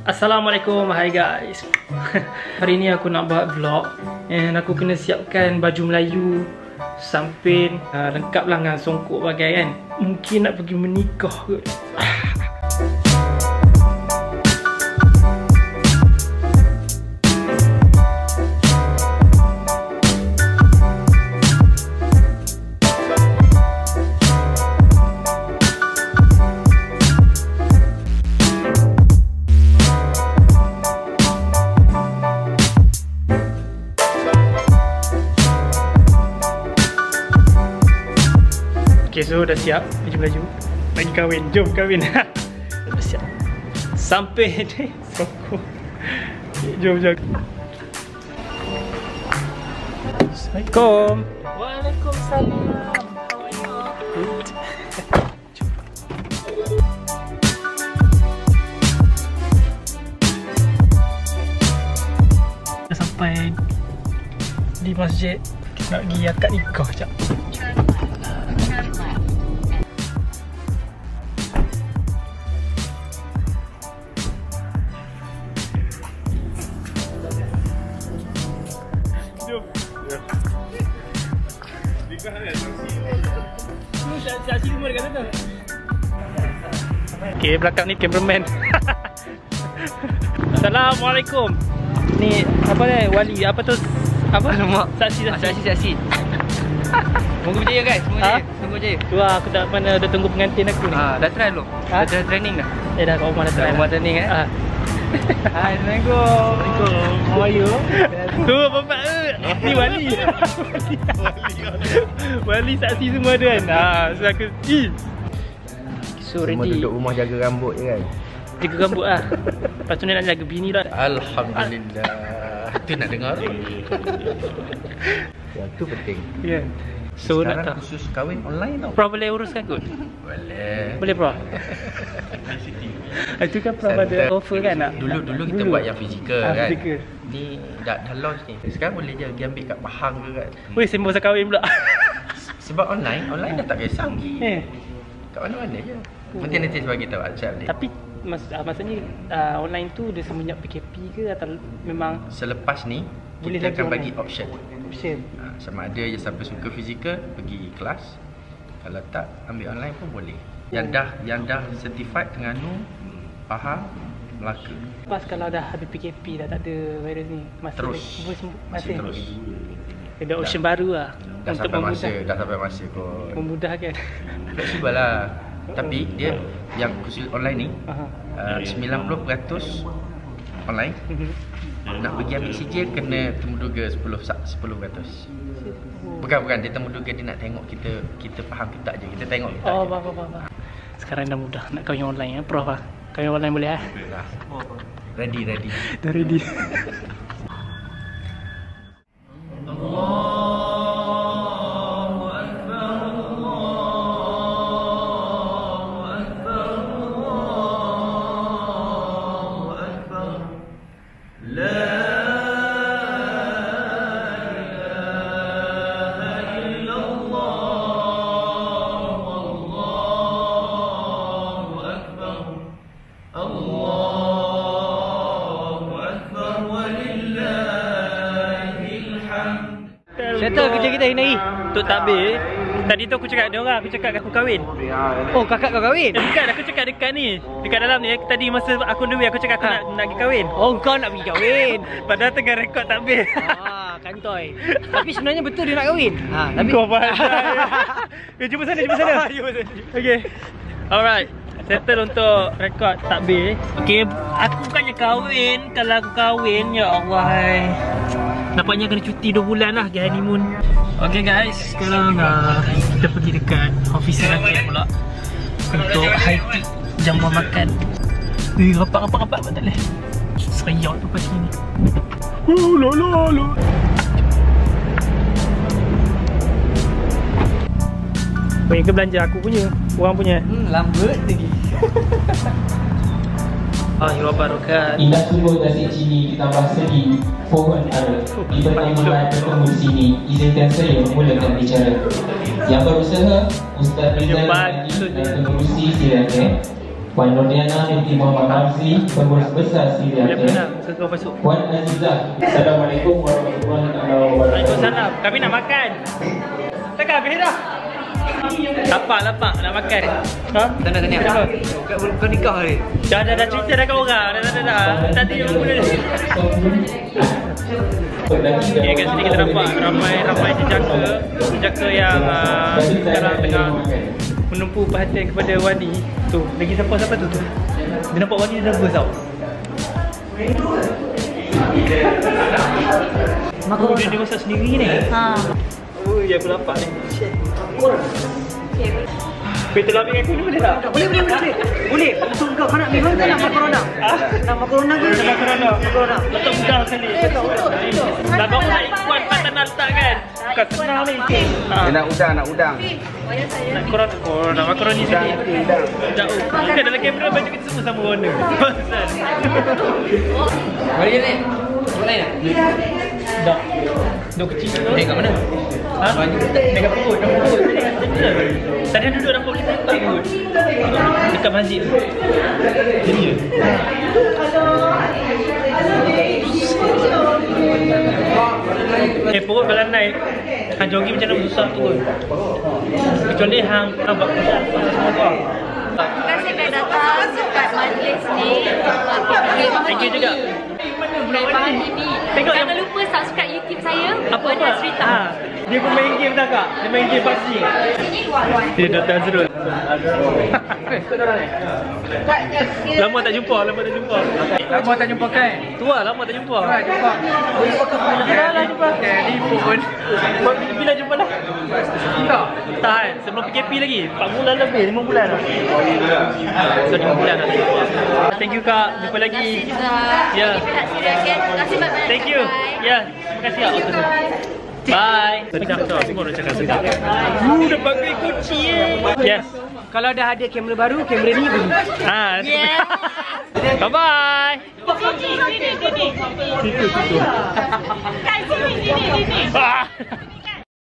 Assalamualaikum, hai guys. Hari ni aku nak buat vlog and aku kena siapkan baju Melayu, sampin, lengkap lah dengan songkok bagai kan. Mungkin nak pergi menikah ke. Okay, so dah siap baju-baju lagi kahwin, jom kahwin. Dah siap sampai ni songkok. Okay, jom. Assalamualaikum. Waalaikumsalam. How are you? Good. Dah sampai di masjid, nak pergi akad nikah sekejap. Okay, belakang ni cameraman. Assalamualaikum. Ni apa ni? Wali apa tu? Apa nama? Saksi. Semoga berjaya guys, semoga berjaya. Tu lah, aku tak mana dah tunggu pengantin aku ni. Dah try belum? Dah try training dah? Dah kat rumah dah try. Rumah training Hai, Assalamualaikum. How are you? Tu bapak ni wali. Wali saksi semua tu kan. So aku so ready. Semua duduk rumah jaga rambut je kan? Jaga rambut lah. Lepas tu ni nak jaga bini lah. Alhamdulillah. Itu nak dengar tu. Yang tu penting. Ya. So sekarang nak khusus kahwin online tau. Prof boleh uruskan kot? Boleh Prof? Itu kan Prof ada offer kan nak? Dulu kita buat yang fizikal kan. Fizikal. Ni dah launch ni. Sekarang boleh je pergi ambil kat Pahang ke kan. Weh, sembang pasal kahwin pula. Sebab online dah tak kisah pergi. Kat mana-mana je. Nanti sebab kita buat macam ni. Tapi maksudnya online tu dia semenjak PKP ke atau memang selepas ni boleh kita akan bagi online? option. Sama ada je siapa suka fizikal pergi kelas. Kalau tak ambil online pun boleh. Yang dah certified Terengganu, Pahang, Melaka. Pas kalau dah habis PKP dah tak ada virus ni masih terus. Ada option baru lah. Dah sampai masa kot. Memudahkan. Fleksibel lah. Tapi dia yang khusus online ni 90% online. Nak pergi ambil sijil kena temuduga 10%. Bukan dia temuduga dia nak tengok kita faham ke tak je. Kita tengok ke tak. Faham. Sekarang dah mudah nak kahwin online Prof ah. Kahwin online boleh Ready. Dah ready. Settle kerja kita hari ni. Untuk takbir. Tadi tu aku cakap aku kahwin. Oh, kakak kau kahwin? Bukan, aku cakap dekat ni. Dekat dalam ni. Tadi masa aku on the way aku cakap aku nak pergi kahwin. Oh, kau nak pergi kahwin. Padahal tengah rekod takbir. Kantoi. Tapi sebenarnya betul dia nak kahwin. Tapi kau faham. Jumpa sana. Okay. Alright. Settle untuk rekod takbir. Okay, aku bukannya kahwin. Kalau aku kahwin, ya Allah, nampaknya kena cuti 2 bulan lah pergi honeymoon. Okay guys, sekarang kita pergi dekat officer rakyat pula untuk high tea, jamuan makan. Rapat tak boleh. Seriak tu pasti ni. Lolo. Banyak ke belanja aku punya, orang punya. Lambat lagi. Wabarakatuh. Indah sumber nasi cini ditambah segi pohon ara. Di pertemuan bertemu di sini, izinkan saya memulakan bicara. Yang berusaha Ustaz Rizal dan penerusi silakan. Puan Nurdiana binti Muhammad Hamzi, Pengurus Besar Syria. Kau masuk. Puan Azizah. Assalamualaikum warahmatullahi wabarakatuh. Waalaikumsalam. Kami nak makan. Takkan habis dah. Lapak nak makan. Ha? Tanya. Kau nikah ni? Dah cerita dah kat orang. Dah. Tadi yang mula ni. Okay, kat sini kita nampak ramai jejaka yang sekarang tengah menumpu perhatian kepada Wani. Tu, lagi siapa tu? Dia nampak Wani nervous tau. Dia masak sendiri ni. Oh, ya aku lapar ni. Kita nak ambil aku ni boleh tak? Boleh. Untuk kau nak minum ke nak makarona? Nak makarona ke? Nak makarona. Letak mudah sekali. Dah kau nak ikut patah nak letak kan? Bukan senang ni. Dia nak udang. Nak korona makaroni sedih. Jauh. Kan dalam kamera baju kita semua sama warna. Mari ni. Boleh tak? Dah. Duk kecil tu. Kat mana? Ha? Dekat perut. Tadi duduk nampak kita tak kot. Dekat masjid tu. Jadi je. Perut balan naik. Hang jogging macam mana susah tu kot. Kecuali hang buat pusat semua tu. Terima kasih dah datang kat majlis ni. Thank you juga. Lepas ini, jangan lupa subscribe YouTube saya. Apa? Cerita. Dia pun main game tak kak? Dia main game PUBG. Dia Dr. Azrul. Lama tak jumpa. Lama tak jumpa kan? Tu lah, lama tak jumpa. Jumpa. Dah jumpa. Telefon. Bila jumpa dah? Tak kan? Sebelum PKP lagi. 4 bulan lebih, 5 bulan dah. So 5 bulan dah. Thank you kak. Jumpa lagi. Ya. Terima kasih banyak. Thank you. Ya. Terima kasih kak. Bye. Sedap tau. Semua orang cakap sedap. Dah pakai kunci. Yes. Kalau dah ada kamera baru, kamera ni bunyi. Yeah. Bye bye. Sini. Kat sini.